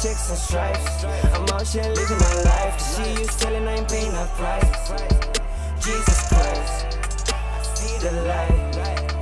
checks and stripes. I'm out here living my life. To see you selling, I ain't paying a price. Jesus Christ, see the light.